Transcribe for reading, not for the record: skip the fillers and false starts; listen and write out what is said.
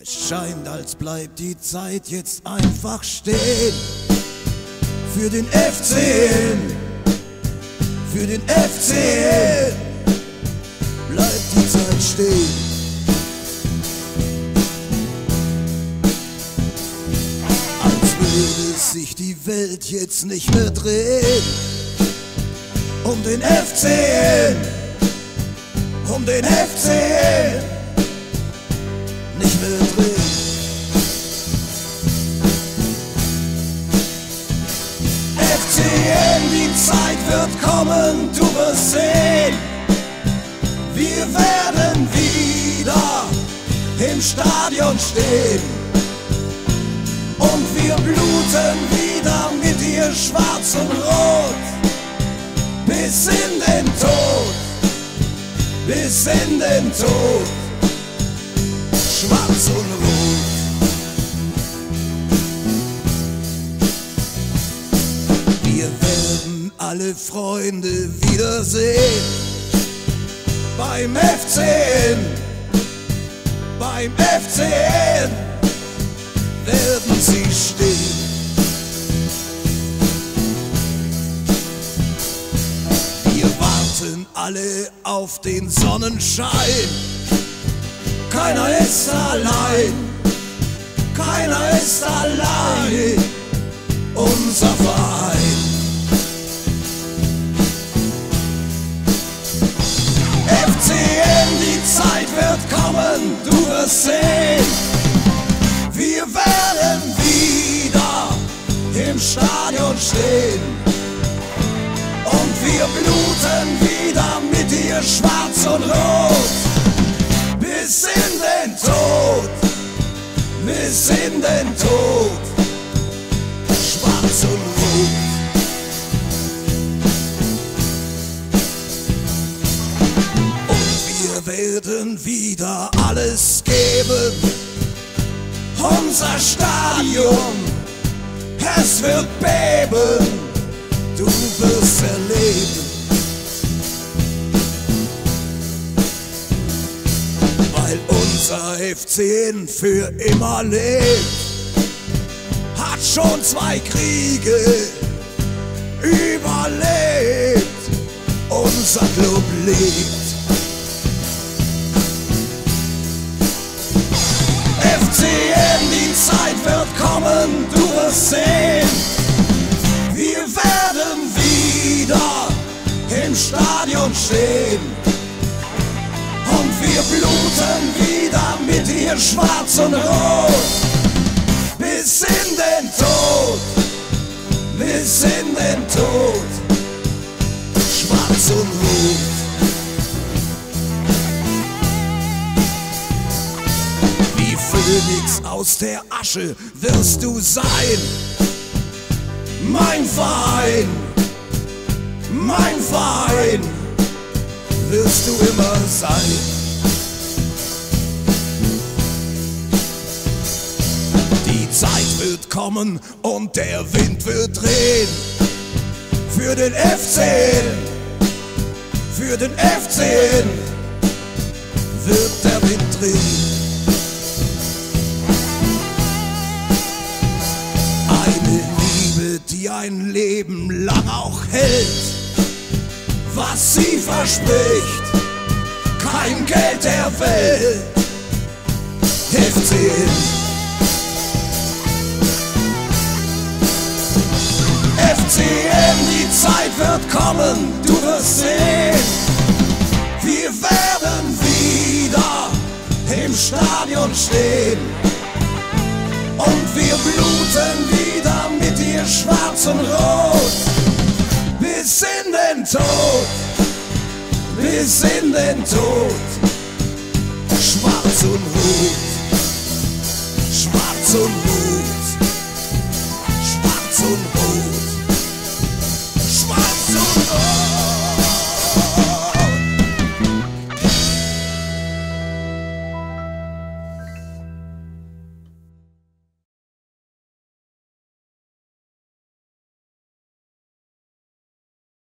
Es scheint, als bleibt die Zeit jetzt einfach stehen. Für den FCN, für den FCN bleibt die Zeit stehen. Als würde sich die Welt jetzt nicht mehr drehen. Um den FCN, um den FCN nicht mehr drehen. FCN, die Zeit wird kommen, du wirst sehen. Wir werden wieder im Stadion stehen. Und wir bluten wieder mit dir schwarz und rot. Bis in den Tod, bis in den Tod, schwarz und rot. Wir werden alle Freunde wiedersehen. Beim FCN, beim FCN werden sie stehen. Alle auf den Sonnenschein. Keiner ist allein, keiner ist allein, unser Verein. FCN, die Zeit wird kommen, du wirst sehen. Wir werden wieder im Stadion stehen. Und wir bluten wieder mit dir schwarz und rot. Bis in den Tod, bis in den Tod, schwarz und rot. Und wir werden wieder alles geben. Unser Stadion, es wird beben. Du wirst erleben, weil unser FCN für immer lebt. Hat schon 2 Kriege überlebt. Unser Club lebt. FCN, die Zeit wird kommen, du wirst sehen. Wir werden wieder im Stadion stehen. Und wir bluten wieder mit dir schwarz und rot. Bis in den Tod, bis in den Tod, schwarz und rot. Wie Phönix aus der Asche wirst du sein. Mein Verein wirst du immer sein. Die Zeit wird kommen und der Wind wird drehen. Für den FCN, für den FCN wird der Wind drehen. Die ein Leben lang auch hält, was sie verspricht, kein Geld der Welt. FCN, FCN, die Zeit wird kommen, du wirst sehen. Wir werden wieder im Stadion stehen. Und wir bluten wieder mit dir schwarz und rot. Bis in den Tod, bis in den Tod. Schwarz und rot, schwarz und rot, schwarz und rot.